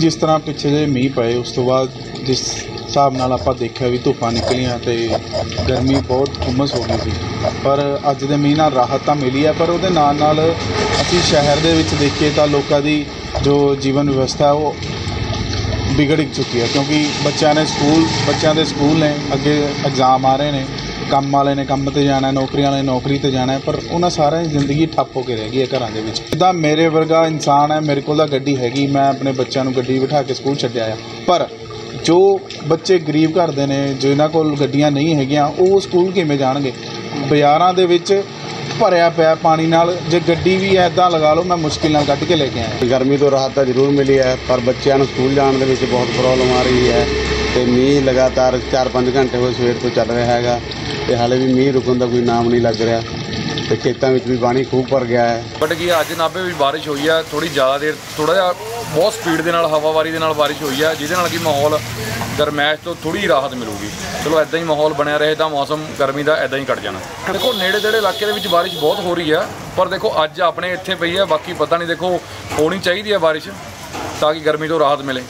जिस तरह पिछे जे मीह पए उस तो बाद जिस हिसाब नाल आपां देखिया भी धुप्पां निकलियां ते गर्मी बहुत हुमस हो गई सी, पर अज दे मीह नाल राहत तां मिली है। पर उहदे नाल नाल असीं शहर दे विच देखीए तां लोकां दी जो जीवन व्यवस्था है वो बिगड़ चुकी है, क्योंकि बच्चों के स्कूल ने अगे एग्जाम आ रहे हैं, काम वाले ने काम ते जाना, नौकरी वाले ने नौकरी ते जाना है, पर उन्होंने सारा जिंदगी ठप्प होकर रह गई है घरों के। जिद्दां मेरे वर्गा इंसान है, मेरे को गड्डी हैगी, मैं अपने बच्चों को गड्डी बिठा के स्कूल छड्डिया आ, पर जो बच्चे गरीब घर दे ने जिन्हां कोल गड्डियां नहीं हैगियां वो स्कूल किवें जाणगे? बाज़ारां दे विच भरिया पिया पानी नाल, जे गड्डी भी है इदां लगा लो मैं मुश्किल नाल कढ के लेके आया। गर्मी तो राहत तो जरूर मिली है, पर बच्चों को स्कूल जाने के बहुत प्रॉब्लम आ रही है। तो मीह लगातार 4-5 घंटे हो सवेर तो चल रहा है, तो हाले भी मीह रुकन का कोई नाम नहीं लग रहा, तो खेतों में भी पानी खूब भर गया है। बट कि अज नाभे भी बारिश हुई है, थोड़ी ज़्यादा देर थोड़ा जहा बहुत स्पीड के हवावारी के बारिश हुई है, जिसदे कि माहौल गरमैश तो थोड़ी राहत मिलूगी। चलो इदा ही माहौल बनया रहे तो मौसम गर्मी का इदा ही कट जाना। देखो नेड़े नेड़े इलाके के बारिश बहुत हो रही है, पर देखो अज अपने इत्थे पई है, बाकी पता नहीं, देखो होनी चाहिए है बारिश ताकि गर्मी तो राहत मिले।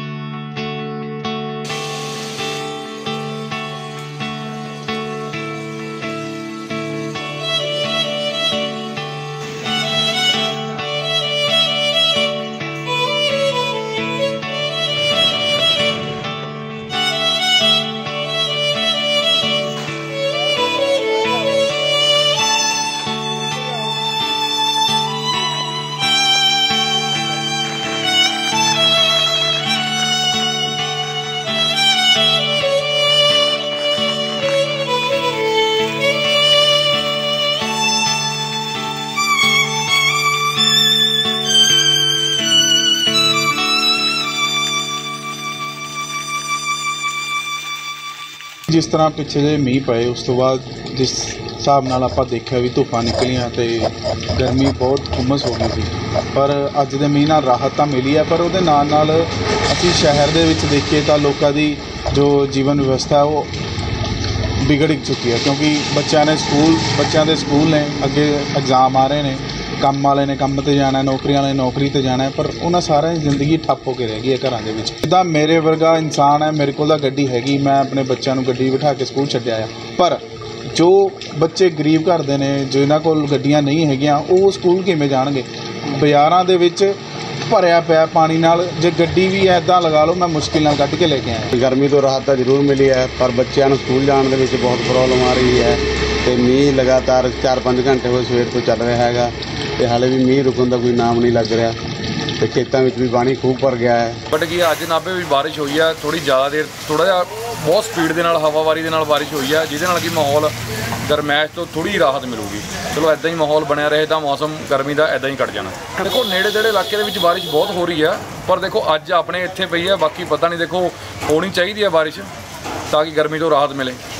जिस तरह पिछे जे मीह पए उस तो बाद जिस हिसाब नाल आपां देखिया भी धुप्पां निकलियां ते गर्मी बहुत हुमस हो गई सी, पर अज दे मीह नाल राहत तां मिली है। पर उहदे नाल नाल असीं शहर दे विच देखीए तां लोकां दी जो जीवन व्यवस्था है वो बिगड़ चुकी है, क्योंकि बच्चों के स्कूल ने अगे एग्जाम आ रहे हैं, काम वाले ने काम ते जाना, नौकरी वाले ने नौकरी ते जाना है, पर उन्होंने सारा जिंदगी ठप्प होकर रह गई है घरों के। जिद्दां मेरे वर्गा इंसान है, मेरे को गड्डी हैगी, मैं अपने बच्चों को गड्डी बिठा के स्कूल छड्डिया आ, पर जो बच्चे गरीब घर दे ने जिन्हां कोल गड्डियां नहीं हैगियां वो स्कूल किवें जाणगे? बाज़ारां दे विच भरिया पिया पानी नाल, जे गड्डी भी है इदां लगा लो मैं मुश्किल नाल कढ के लेके आया। गर्मी तो राहत तो जरूर मिली है, पर बच्चों को स्कूल जाने के बहुत प्रॉब्लम आ रही है। तो मीह लगातार 4-5 घंटे हो सवेर तो चल रहा है, तो हाले भी मीह रुकन का कोई नाम नहीं लग रहा, तो खेतों में भी पानी खूब भर गया है। बट कि अज नाभे भी बारिश हुई है, थोड़ी ज़्यादा देर थोड़ा जहा बहुत स्पीड के हवावारी के बारिश हुई है, जिसदे कि माहौल गरमैश तो थोड़ी राहत मिलूगी। चलो इदा ही माहौल बनया रहे तो मौसम गर्मी का इदा ही कट जाना। देखो नेड़े नेड़े इलाके के बारिश बहुत हो रही है, पर देखो अज अपने इत्थे पई है, बाकी पता नहीं, देखो होनी चाहिए है बारिश ताकि गर्मी तो राहत मिले।